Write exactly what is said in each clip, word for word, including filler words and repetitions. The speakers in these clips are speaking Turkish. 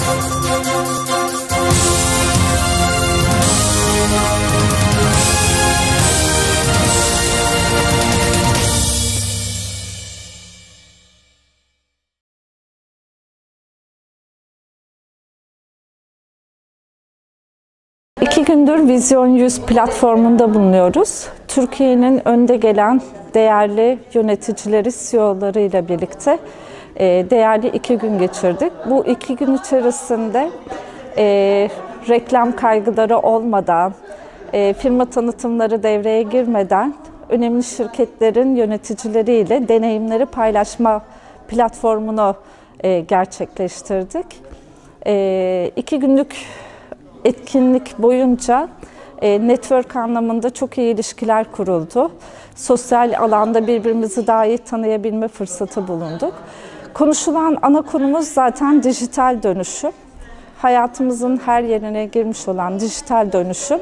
İki gündür Vizyon yüz platformunda bulunuyoruz. Türkiye'nin önde gelen değerli yöneticileri, C E O'ları ile birlikte değerli iki gün geçirdik. Bu iki gün içerisinde e, reklam kaygıları olmadan, e, firma tanıtımları devreye girmeden önemli şirketlerin yöneticileriyle deneyimleri paylaşma platformunu e, gerçekleştirdik. E, iki günlük etkinlik boyunca e, network anlamında çok iyi ilişkiler kuruldu. Sosyal alanda birbirimizi daha iyi tanıyabilme fırsatı bulunduk. Konuşulan ana konumuz zaten dijital dönüşüm. Hayatımızın her yerine girmiş olan dijital dönüşüm,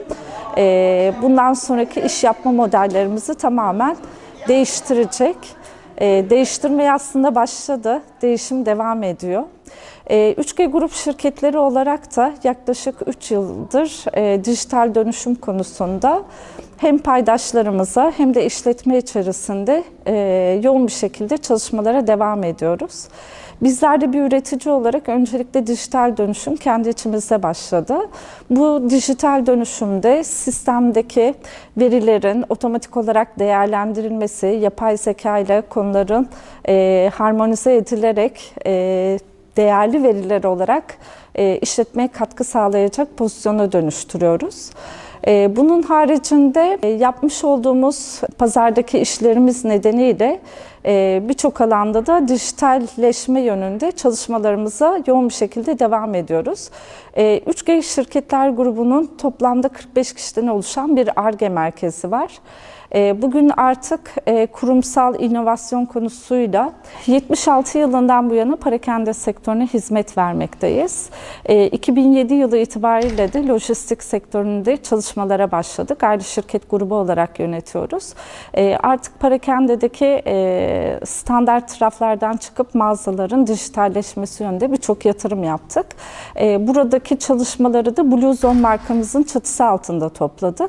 e, bundan sonraki iş yapma modellerimizi tamamen değiştirecek. E, değiştirmeye aslında başladı, değişim devam ediyor. üç G Grup şirketleri olarak da yaklaşık üç yıldır e, dijital dönüşüm konusunda hem paydaşlarımıza hem de işletme içerisinde e, yoğun bir şekilde çalışmalara devam ediyoruz. Bizler de bir üretici olarak öncelikle dijital dönüşüm kendi içimizde başladı. Bu dijital dönüşümde sistemdeki verilerin otomatik olarak değerlendirilmesi, yapay zeka ile konuların e, harmonize edilerek e, değerli veriler olarak e, işletmeye katkı sağlayacak pozisyona dönüştürüyoruz. E, bunun haricinde e, yapmış olduğumuz pazardaki işlerimiz nedeniyle e, birçok alanda da dijitalleşme yönünde çalışmalarımıza yoğun bir şekilde devam ediyoruz. E, üç G Şirketler Grubu'nun toplamda kırk beş kişiden oluşan bir Ar-Ge merkezi var. Bugün artık kurumsal inovasyon konusuyla yetmiş altı yılından bu yana perakende sektörüne hizmet vermekteyiz. iki bin yedi yılı itibariyle de lojistik sektöründe çalışmalara başladık. Ayrı şirket grubu olarak yönetiyoruz. Artık perakendedeki standart raflardan çıkıp mağazaların dijitalleşmesi yönünde birçok yatırım yaptık. Buradaki çalışmaları da Blue Zone markamızın çatısı altında topladık.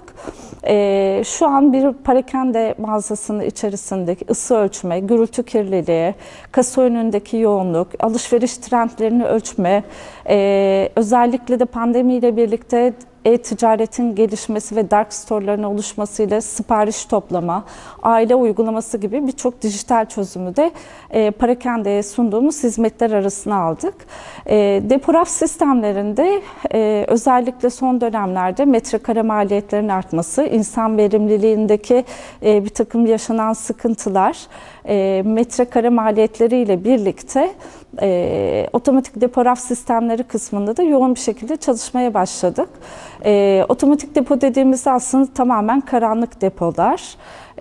Şu an bir perakende mağazasının içerisindeki ısı ölçme, gürültü kirliliği, kasa önündeki yoğunluk, alışveriş trendlerini ölçme, e, özellikle de pandemiyle birlikte e-ticaretin gelişmesi ve dark store'ların oluşmasıyla sipariş toplama, aile uygulaması gibi birçok dijital çözümü de e, perakendeye sunduğumuz hizmetler arasına aldık. E, depo raf sistemlerinde e, özellikle son dönemlerde metrekare maliyetlerin artması, insan verimliliğindeki e, bir takım yaşanan sıkıntılar, e, metrekare maliyetleriyle birlikte e, otomatik depo raf sistemleri kısmında da yoğun bir şekilde çalışmaya başladık. E, otomatik depo dediğimizde aslında tamamen karanlık depolar.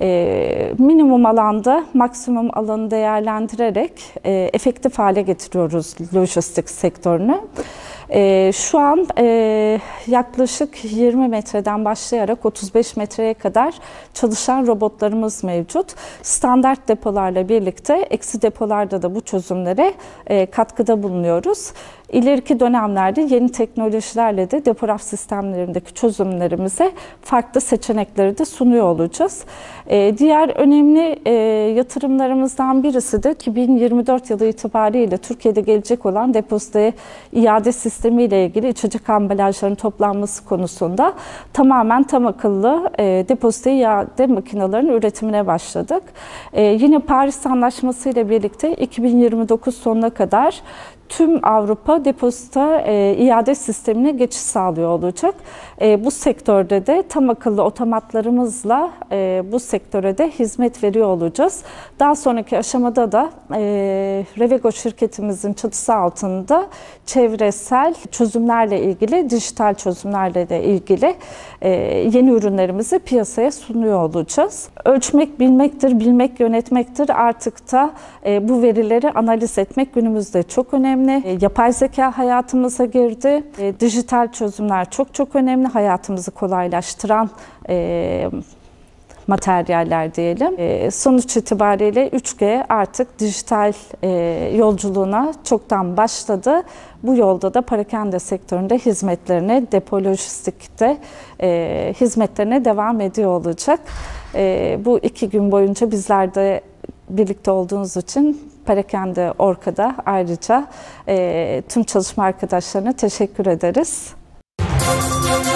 E, minimum alanda maksimum alanı değerlendirerek e, efektif hale getiriyoruz lojistik sektörünü. E, şu an e, yaklaşık yirmi metreden başlayarak otuz beş metreye kadar çalışan robotlarımız mevcut. Standart depolarla birlikte eksi depolarda da bu çözümlere e, katkıda bulunuyoruz. İleriki dönemlerde yeni teknolojilerle de depo raf sistemlerindeki çözümlerimize farklı seçenekleri de sunuyor olacağız. Ee, diğer önemli e, yatırımlarımızdan birisi de iki bin yirmi dört yılı itibariyle Türkiye'de gelecek olan depozito iade sistemi ile ilgili içecek ambalajların toplanması konusunda tamamen tam akıllı e, depozito iade makinelerinin üretimine başladık. E, yine Paris Anlaşması ile birlikte iki bin yirmi dokuz sonuna kadar tüm Avrupa depozito e, iade sistemine geçiş sağlıyor olacak. E, bu sektörde de tam akıllı otomatlarımızla e, bu sektöre de hizmet veriyor olacağız. Daha sonraki aşamada da e, Revego şirketimizin çatısı altında çevresel çözümlerle ilgili, dijital çözümlerle de ilgili e, yeni ürünlerimizi piyasaya sunuyor olacağız. Ölçmek bilmektir, bilmek yönetmektir. Artık da e, bu verileri analiz etmek günümüzde çok önemli. E, yapay zeka hayatımıza girdi. E, dijital çözümler çok çok önemli. Hayatımızı kolaylaştıran e, materyaller diyelim. E, sonuç itibariyle üç G artık dijital e, yolculuğuna çoktan başladı. Bu yolda da perakende sektöründe hizmetlerine, depo lojistikte e, hizmetlerine devam ediyor olacak. E, bu iki gün boyunca bizler de birlikte olduğunuz için Perakende Orka'da ayrıca e, tüm çalışma arkadaşlarına teşekkür ederiz.